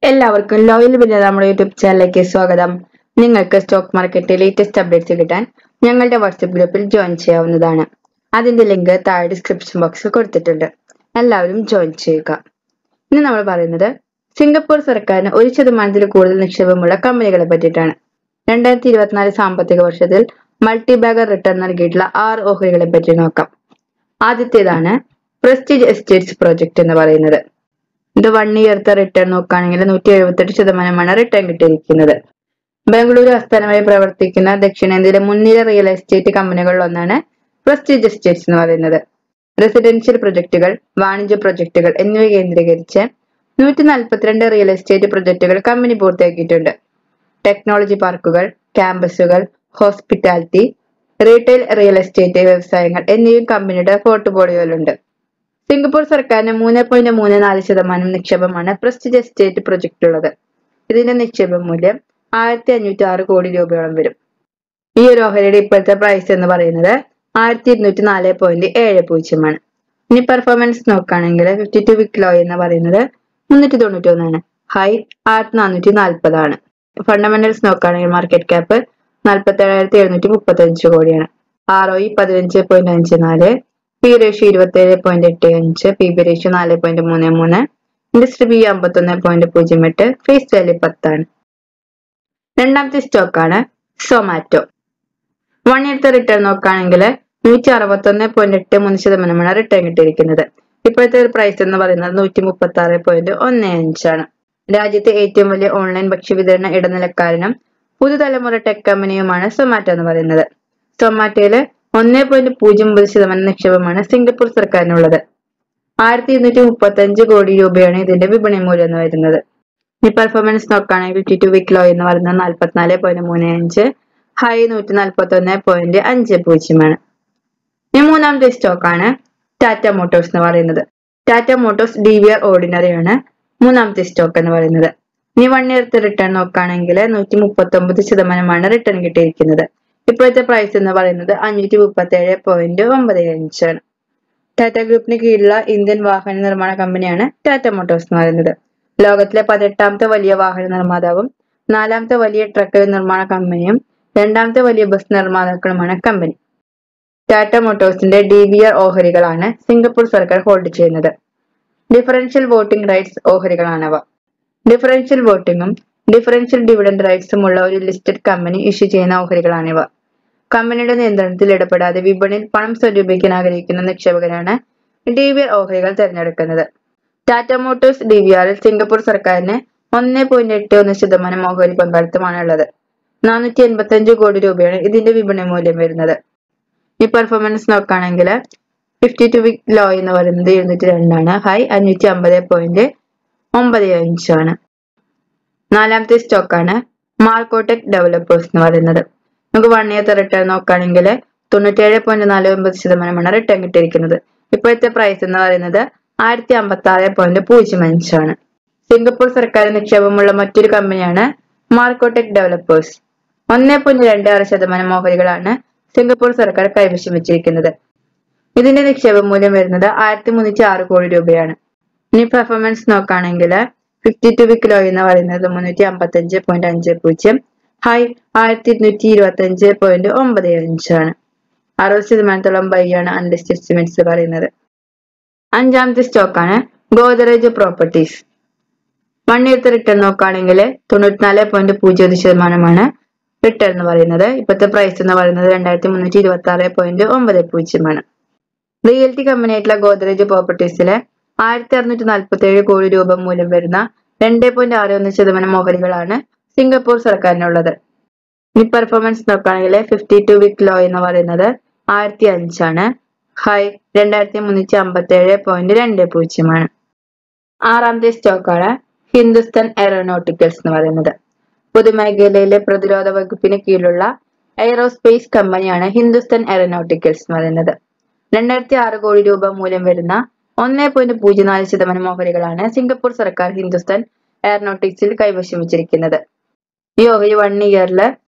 എല്ലാവർക്കും ലോയൽ വില നമ്മുടെ യൂട്യൂബ് ചാനലിലേക്ക് സ്വാഗതം. നിങ്ങൾക്ക് സ്റ്റോക്ക് മാർക്കറ്റിലെ ലേറ്റസ്റ്റ് അപ്ഡേറ്റ്സ് കിട്ടാൻ ഞങ്ങളുടെ വാട്സ്ആപ്പ് ഗ്രൂപ്പിൽ ജോയിൻ ചെയ്യാവുന്നതാണ്. അതിന്റെ ലിങ്ക് താഴെ ഡിസ്ക്രിപ്ഷൻ ബോക്സിൽ കൊടുത്തിട്ടുണ്ട്. എല്ലാവരും ജോയിൻ ചെയ്യുക. ഇന്ന് നമ്മൾ പറയുന്നത് സിംഗപ്പൂർ സർക്കാരിന് 1% കൂടുതൽ നിക്ഷേപമുള്ള കമ്പനികളെ പറ്റിയിട്ടാണ്. 2024 സാമ്പത്തിക വർഷത്തിൽ മൾട്ടി ബാഗർ റിട്ടേൺ നൽകിയിട്ടുള്ള 6 ഓഹരികളെ പറ്റി നോക്കാം. ആദ്യത്തേതാണ് പ്രസ്റ്റീജ് എസ്റ്റേറ്റ്സ് പ്രോജക്റ്റ് എന്ന് പറയുന്നത്. ഇത് 1 ഇയർത്തെ റിട്ടേൺ നോക്കുകയാണെങ്കിൽ 178% റിട്ടേൺ കിട്ടിയിരിക്കുന്നത്. ബംഗളൂരു ആസ്ഥാനമായി പ്രവർത്തിക്കുന്ന ദക്ഷിണേന്ത്യയിലെ മുൻനിര റിയൽ എസ്റ്റേറ്റ് കമ്പനികളിൽ ഒന്നാണ് പ്രസ്റ്റീജ് എസ്റ്റേറ്റ്സ് എന്ന് പറയുന്നത്. റെസിഡൻഷ്യൽ പ്രൊജക്ടുകൾ, വാണിജ്യ പ്രൊജക്ടുകൾ എന്നിവ കേന്ദ്രീകരിച്ച് 142 റിയൽ എസ്റ്റേറ്റ് പ്രൊജക്ടുകൾ കമ്പനി പൂർത്തിയാക്കിയിട്ടുണ്ട്. ടെക്നോളജി പാർക്കുകൾ, ക്യാമ്പസുകൾ, ഹോസ്പിറ്റാലിറ്റി, റീറ്റെയിൽ റിയൽ എസ്റ്റേറ്റ് വ്യവസായങ്ങൾ എന്നിവയും കമ്പനിയുടെ പോർട്ട്ഫോളിയോയിലുണ്ട്. സിംഗപ്പൂർ സർക്കാരിന് 3.34% നിക്ഷേപമാണ് പ്രസ്റ്റീജ് എസ്റ്റേറ്റ് പ്രൊജക്റ്റിലുള്ളത്. ഇതിന്റെ നിക്ഷേപ മൂല്യം 1506 കോടി രൂപയോളം വരും. ഈ ഒരു ഓഹരിയുടെ ഇപ്പോഴത്തെ പ്രൈസ് എന്ന് പറയുന്നത് 1204.70 ഇനി പെർഫോമൻസ് നോക്കുകയാണെങ്കിൽ 52 വീക്ക് ലോ എന്ന് പറയുന്നത് 391 ഹൈ 1440 ആണ്. ഫണ്ടമെന്റൽസ് നോക്കുകയാണെങ്കിൽ മാർക്കറ്റ് ക്യാപ്പ് 47,735 കോടിയാണ്. ROE 15.54, P ratio 27.85, PB ratio 4.33, industry B 51.08, face value 10 ആണ്. രണ്ടാമത്തെ സ്റ്റോക്കാണ് സൊമാറ്റോ. 1 ഇയർത്തെ റിട്ടേൺ നോക്കുകയാണെങ്കിൽ 161.83% റിട്ടേൺ കിട്ടിയിരിക്കുന്നത്. ഇപ്പോഴത്തെ ഒരു പ്രൈസ് എന്ന് പറയുന്നത് 136.15 ആണ്. രാജ്യത്തെ ഏറ്റവും വലിയ ഓൺലൈൻ ഭക്ഷ്യവിതരണ ഇടനിലക്കാരനും പുതുതലമുറ ടെക് കമ്പനിയുമാണ് സൊമാറ്റോ എന്ന് പറയുന്നത്. സൊമാറ്റോയില് 1.09% നിക്ഷേപമാണ് സിംഗപ്പൂർ സർക്കാരിനുള്ളത്. 1235 കോടി രൂപയാണ് ഇതിന്റെ വിപണി മൂല്യം എന്ന് വരുന്നത്. ഈ പെർഫോമൻസ് നോക്കുകയാണെങ്കിൽ 52 വീക്ക് ലോ എന്ന് പറയുന്നത് 44.35, ഹൈ 141.50 ആണ്. ഇനി മൂന്നാമത്തെ സ്റ്റോക്കാണ് ടാറ്റ മോട്ടോഴ്സ് എന്ന് പറയുന്നത്. ടാറ്റ മോട്ടോഴ്സ് DVR ഓർഡിനറി ആണ് മൂന്നാമത്തെ സ്റ്റോക്ക് എന്ന് പറയുന്നത്. ഇനി 1 ഇയർത്തെ റിട്ടേൺ നോക്കുകയാണെങ്കിൽ 139% റിട്ടേൺ കിട്ടിയിരിക്കുന്നത്. ഇപ്പോഴത്തെ പ്രൈസ് എന്ന് പറയുന്നത് 537.95 ആണ്. ടാറ്റ ഗ്രൂപ്പിന് കീഴിലുള്ള ഇന്ത്യൻ വാഹന നിർമ്മാണ കമ്പനിയാണ് ടാറ്റ മോട്ടോഴ്സ് എന്ന് പറയുന്നത്. ലോകത്തിലെ 18ാമത്തെ വലിയ വാഹന നിർമ്മാതാവും 4ാമത്തെ വലിയ ട്രക്ക് നിർമ്മാണ കമ്പനിയും 2ാമത്തെ വലിയ ബസ് നിർമ്മാതാക്കളുമാണ് കമ്പനി. ടാറ്റ മോട്ടോഴ്സിന്റെ DVR ഓഹരികളാണ് സിംഗപ്പൂർ സർക്കാർ ഹോൾഡ് ചെയ്യുന്നത്. ഡിഫറൻഷ്യൽ വോട്ടിംഗ് റൈറ്റ്സ് ഓഹരികളാണവ. ഡിഫറൻഷ്യൽ വോട്ടിംഗും ഡിഫറൻഷ്യൽ ഡിവിഡൻഡ് റൈറ്റ്സും ഉള്ള ഒരു ലിസ്റ്റഡ് കമ്പനി ഇഷ്യൂ ചെയ്യുന്ന ഓഹരികളാണിവ. കമ്പനിയുടെ നിയന്ത്രണത്തിൽ ഇടപെടാതെ വിപണിയിൽ പണം സ്വരൂപിക്കാൻ ആഗ്രഹിക്കുന്ന നിക്ഷേപകരാണ് DVR ഓഹരികൾ തിരഞ്ഞെടുക്കുന്നത്. ടാറ്റ മോട്ടോഴ്സ് DVRൽ സിംഗപ്പൂർ സർക്കാരിന് 1.81% ഓഹരി പങ്കാളിത്തമാണ് ഉള്ളത്. 485 കോടി രൂപയാണ് ഇതിന്റെ വിപണി മൂല്യം വരുന്നത്. ഈ പെർഫോമൻസ് നോക്കുകയാണെങ്കിൽ 52 വീക്ക് ലോ എന്ന് പറയുന്നത് 202 ആണ്, ഹൈ 550.95 ആണ്. നാലാമത്തെ സ്റ്റോക്കാണ് മാർക്കോടെക് ഡെവലപ്പേഴ്സ് എന്ന് പറയുന്നത്. നമുക്ക് 1 ഇയർത്തെ റിട്ടേൺ നോക്കുകയാണെങ്കിൽ 97.49% റിട്ടേൺ കിട്ടിയിരിക്കുന്നത്. ഇപ്പോഴത്തെ പ്രൈസ് എന്ന് പറയുന്നത് 1056.05 ആണ്. സിംഗപ്പൂർ സർക്കാർ നിക്ഷേപമുള്ള മറ്റൊരു കമ്പനിയാണ് മാർക്കോടെക് ഡെവലപ്പേഴ്സ്. 1.26% ഓഹരികളാണ് സിംഗപ്പൂർ സർക്കാർ കൈവശം വെച്ചിരിക്കുന്നത്. ഇതിന്റെ നിക്ഷേപ മൂല്യം വരുന്നത് 1306 കോടി രൂപയാണ്. ഇനി പെർഫോമൻസ് നോക്കുകയാണെങ്കിൽ 52 വീക്ക് ലോ എന്ന് പറയുന്നത് 355.50, ഹൈ 1225.95 ആണ്. 60% ബൈ ആണ് അനലിസ്റ്റ് എസ്റ്റിമേറ്റ്സ് പറയുന്നത്. അഞ്ചാമത്തെ സ്റ്റോക്കാണ് ഗോദ്രേജ് പ്രോപ്പർട്ടീസ്. 1 ഇയർത്തെ റിട്ടേൺ നോക്കുകയാണെങ്കിൽ 94.01% റിട്ടേൺ എന്ന് പറയുന്നത്. ഇപ്പോഴത്തെ പ്രൈസ് എന്ന് പറയുന്നത് 2326.90 ആണ്. റിയൽറ്റി കമ്പനിയായിട്ടുള്ള ഗോദ്രേജ് പ്രോപ്പർട്ടീസിലെ 1647 കോടി രൂപ മൂല്യം വരുന്ന 2.61% ഓഹരികളാണ് സിംഗപ്പൂർ സർക്കാരിനുള്ളത്. ഈ പെർഫോമൻസ് നോക്കുകയാണെങ്കിൽ 52 വീക്ക് ലോ എന്ന് പറയുന്നത് 1005 ആണ്, ഹൈ 2357.20 ആണ്. ആറാമത്തെ സ്റ്റോക്കാണ് ഹിന്ദുസ്ഥാൻ എയറോനോട്ടിക്കൽസ് എന്ന് പറയുന്നത്. പൊതുമേഖലയിലെ പ്രതിരോധ വകുപ്പിന് കീഴിലുള്ള എയ്റോസ്പേസ് കമ്പനിയാണ് ഹിന്ദുസ്ഥാൻ എയറോനോട്ടിക്കൽസ് എന്ന് പറയുന്നത്. 2006 കോടി രൂപ മൂല്യം വരുന്ന 1.04% ഓഹരികളാണ് സിംഗപ്പൂർ സർക്കാർ ഹിന്ദുസ്ഥാൻ എയറോനോട്ടിക്സിൽ കൈവശം വെച്ചിരിക്കുന്നത്. ഈ ഓഹരി 1 ഇയറിൽ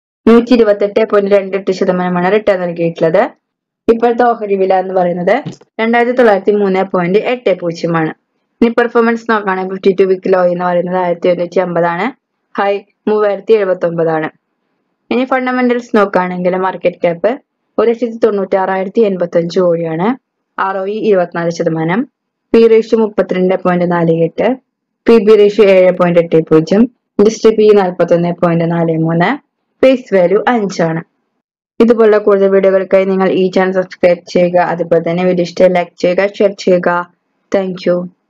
128.28% റിട്ടേൺ നൽകിയിട്ടുള്ളത്. ഇപ്പോഴത്തെ ഓഹരി വില എന്ന് പറയുന്നത് 2903.80 ആണ്. ഇനി പെർഫോമൻസ് നോക്കുകയാണെങ്കിൽ 52 വീക്ക് ലോ എന്ന് പറയുന്നത് 1150 ഹൈ 3079 ആണ്. ഇനി ഫണ്ടമെന്റൽസ് നോക്കുകയാണെങ്കിൽ മാർക്കറ്റ് ക്യാപ്പ് 1,96,085 കോടിയാണ്. ROE 24%, P ratio 32.48, PB ratio 7.80, industry P 41.43, face value 5 ആണ്. ഇതുപോലുള്ള കൂടുതൽ വീഡിയോകൾക്കായി നിങ്ങൾ ഈ ചാനൽ സബ്സ്ക്രൈബ് ചെയ്യുക. അതുപോലെ തന്നെ വീഡിയോ ഇഷ്ടമായി ലൈക്ക് ചെയ്യുക, ഷെയർ ചെയ്യുക. Thank U.